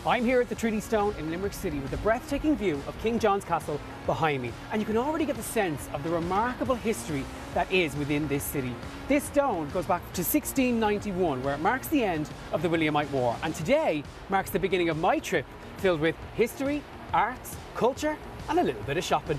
I'm here at the Treaty Stone in Limerick City with a breathtaking view of King John's Castle behind me, and you can already get the sense of the remarkable history that is within this city. This stone goes back to 1691, where it marks the end of the Williamite War, and today marks the beginning of my trip filled with history, arts, culture and a little bit of shopping.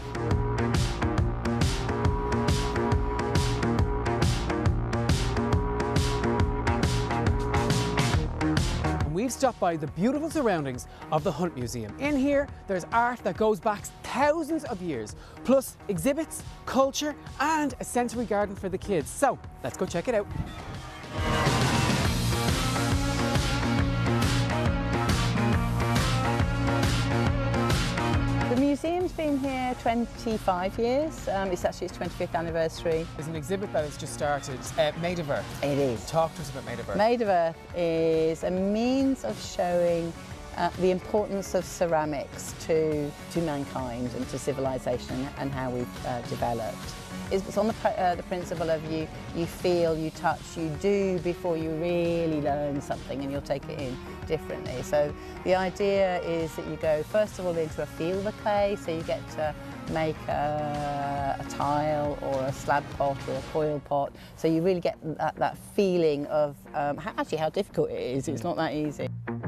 We've stopped by the beautiful surroundings of the Hunt Museum. In here, there's art that goes back thousands of years, plus exhibits, culture, and a sensory garden for the kids. So, let's go check it out. The museum's been here 25 years. It's actually its 25th anniversary. There's an exhibit that has just started, Made of Earth. It is. Talk to us about Made of Earth. Made of Earth is a means of showing the importance of ceramics to mankind and to civilization and how we've developed. It's on the principle of you feel, you touch, you do before you really learn something, and you'll take it in differently. So the idea is that you go first of all into a field of clay, so you get to make a tile or a slab pot or a coil pot. So you really get that feeling of actually how difficult it is. It's not that easy.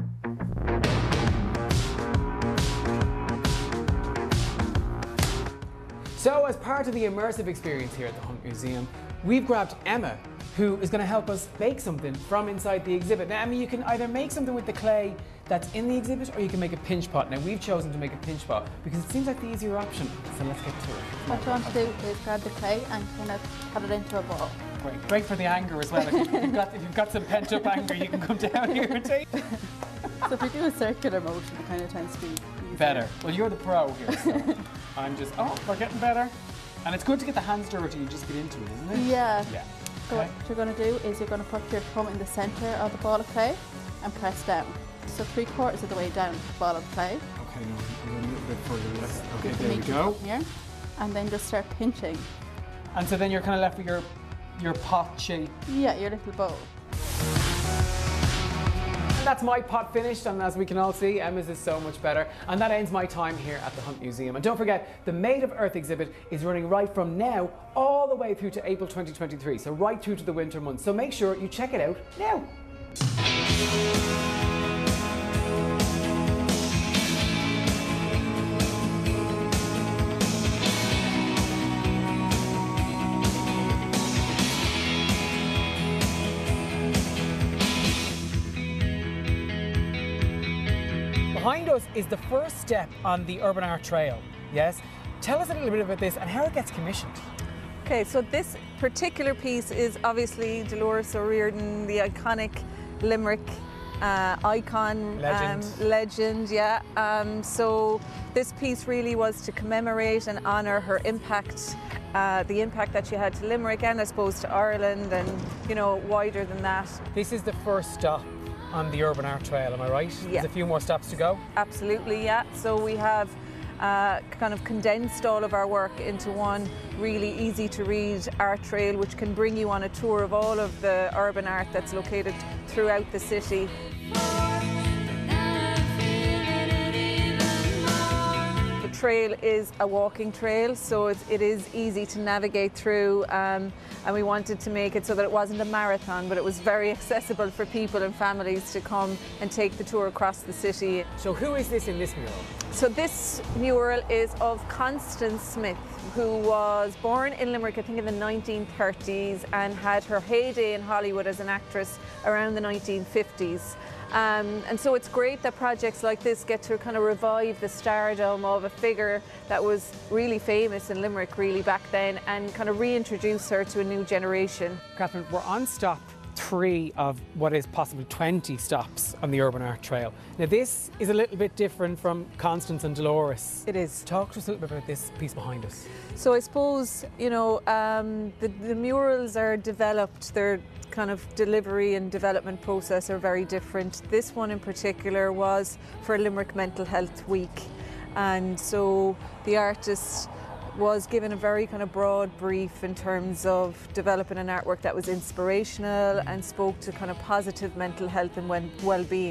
So, as part of the immersive experience here at the Hunt Museum, we've grabbed Emma, who is going to help us make something from inside the exhibit. Now, Emma, you can either make something with the clay that's in the exhibit, or you can make a pinch pot. Now, we've chosen to make a pinch pot because it seems like the easier option. So let's get to it. What you want to do is grab the clay and kind of put it into a bowl. Great for the anger as well. If you've got some pent-up anger, you can come down here and take it. So if we do a circular motion, it kind of tends to be easier. Better. Well, you're the pro here, so I'm just, we're getting better. And it's good to get the hands dirty and just get into it, isn't it? Yeah. Yeah. So Okay. what you're going to do is you're going to put your thumb in the centre of the ball of clay and press down. So 3/4 of the way down the ball of clay. Okay, no, a little bit further. Okay, You can there we make go. it Here, and then just start pinching. And so then you're kind of left with your pot shape. Yeah, your little bowl. That's my pot finished, and as we can all see, Emma's is so much better. And that ends my time here at the Hunt Museum. And don't forget, the Made of Earth exhibit is running right from now all the way through to April 2023, so right through to the winter months. So make sure you check it out now. Behind us is the first step on the Urban Art Trail, yes? Tell us a little bit about this and how it gets commissioned. Okay, so this particular piece is obviously Dolores O'Riordan, the iconic Limerick icon, legend, yeah. So this piece really was to commemorate and honour her impact, the impact that she had to Limerick and I suppose to Ireland and, you know, wider than that. This is the first stop on the Urban Art Trail, am I right? Yeah. There's a few more stops to go? Absolutely, yeah. So we have kind of condensed all of our work into one really easy to read art trail, which can bring you on a tour of all of the urban art that's located throughout the city. The trail is a walking trail, so it is easy to navigate through, and we wanted to make it so that it wasn't a marathon, but it was very accessible for people and families to come and take the tour across the city. So who is this in this mural? So this mural is of Constance Smith, who was born in Limerick, I think in the 1930s, and had her heyday in Hollywood as an actress around the 1950s. And so it's great that projects like this get to kind of revive the stardom of a figure that was really famous in Limerick really back then and kind of reintroduce her to a new generation. Catherine, we're on stop 3 of what is possibly 20 stops on the Urban Art Trail. Now this is a little bit different from Constance and Dolores. It is. Talk to us a little bit about this piece behind us. So I suppose, you know, the murals are developed, their kind of delivery and development process are very different. This one in particular was for Limerick Mental Health Week, and so the artist was given a very kind of broad brief in terms of developing an artwork that was inspirational and spoke to kind of positive mental health and well-being.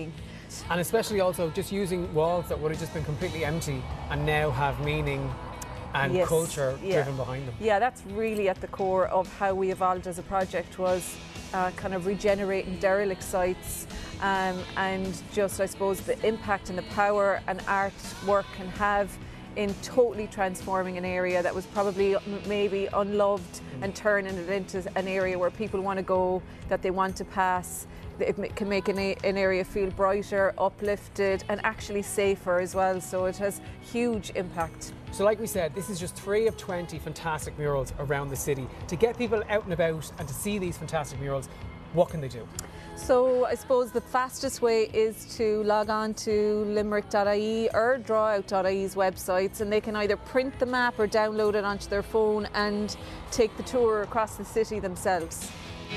impact. And especially also just using walls that would have just been completely empty and now have meaning and culture driven behind them. Yeah, that's really at the core of how we evolved as a project, was kind of regenerating derelict sites and just, I suppose, the impact and the power an artwork can have in totally transforming an area that was probably maybe unloved and turning it into an area where people want to go, that they want to pass. It can make an area feel brighter, uplifted, and actually safer as well. So it has huge impact. So like we said, this is just 3 of 20 fantastic murals around the city. To get people out and about and to see these fantastic murals, what can they do? So I suppose the fastest way is to log on to limerick.ie or drawout.ie's websites, and they can either print the map or download it onto their phone and take the tour across the city themselves.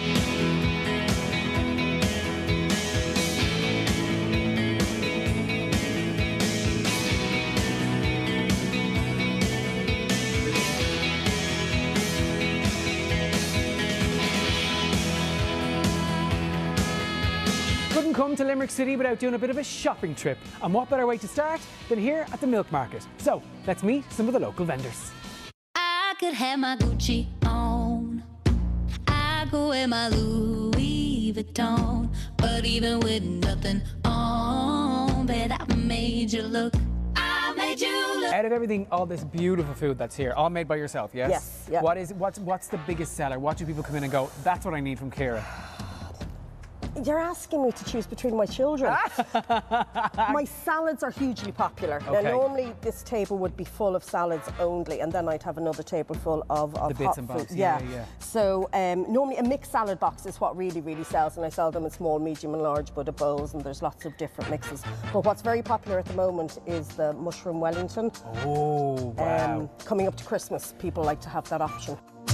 Couldn't come to Limerick City without doing a bit of a shopping trip. And what better way to start than here at the milk market? So let's meet some of the local vendors. I could have my Gucci on, I go wear my Louis Vuitton, but even with nothing on, bet I made you look. I made you look. Out of everything, all this beautiful food that's here, all made by yourself, yes? Yes, yeah. What's the biggest seller? What do people come in and go, that's what I need from Ciara? You're asking me to choose between my children. My salads are hugely popular. Okay. Now, normally this table would be full of salads only, and then I'd have another table full of the bits hot and food. bobs. Yeah. So normally a mixed salad box is what really sells, and I sell them in small, medium and large Buddha bowls, and there's lots of different mixes. But what's very popular at the moment is the mushroom Wellington. Oh, wow. Coming up to Christmas, people like to have that option.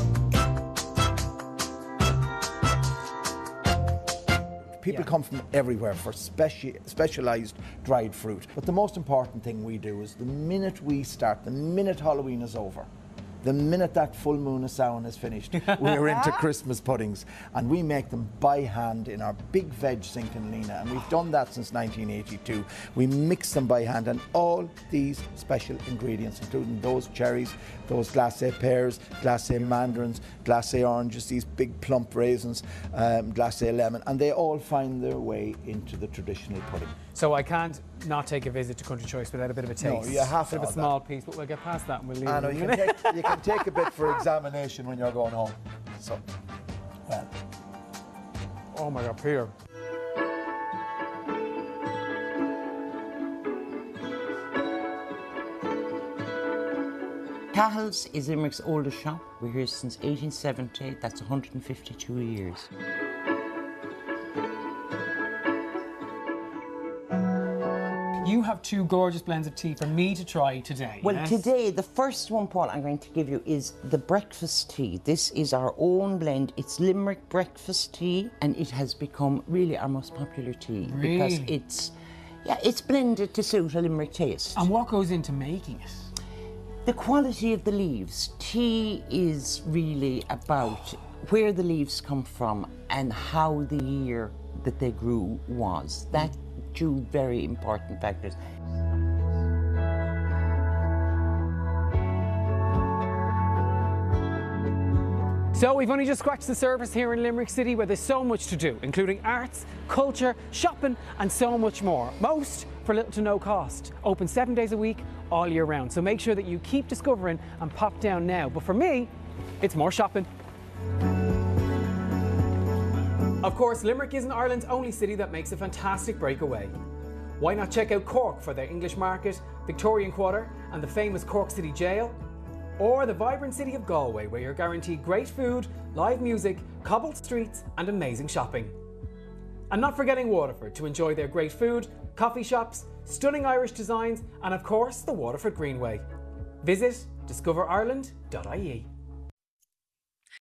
People come from everywhere for specialised dried fruit. But the most important thing we do is the minute we start, the minute Halloween is over, the minute that full moon of Samhain is finished, we're into Christmas puddings. And we make them by hand in our big veg sink in Lena. And we've done that since 1982. We mix them by hand, and all these special ingredients, including those cherries, those glacé pears, glacé mandarins, glacé oranges, these big plump raisins, glacé lemon, and they all find their way into the traditional pudding. So I can't not take a visit to Country Choice without a bit of a taste. No, you have to have a have small piece, but we'll get past that and we'll leave I know, it. you can take a bit for examination when you're going home. So, well. Oh my God, Peter. Cahill's is Limerick's oldest shop. We're here since 1870. That's 152 years. You have 2 gorgeous blends of tea for me to try today. Well, yes? today, the first one, Paul, I'm going to give you is the breakfast tea. This is our own blend. It's Limerick breakfast tea, and it has become really our most popular tea. Really? Because it's blended to suit a Limerick taste. And what goes into making it? The quality of the leaves. Tea is really about where the leaves come from and how the year that they grew was. That 2 very important factors. So we've only just scratched the surface here in Limerick City, where there's so much to do, including arts, culture, shopping and so much more. Most for little to no cost. Open 7 days a week, all year round. So make sure that you keep discovering and pop down now. But for me, it's more shopping. Of course, Limerick isn't Ireland's only city that makes a fantastic breakaway. Why not check out Cork for their English market, Victorian Quarter and the famous Cork City Jail? Or the vibrant city of Galway, where you're guaranteed great food, live music, cobbled streets and amazing shopping. And not forgetting Waterford to enjoy their great food, coffee shops, stunning Irish designs and of course the Waterford Greenway. Visit discoverireland.ie.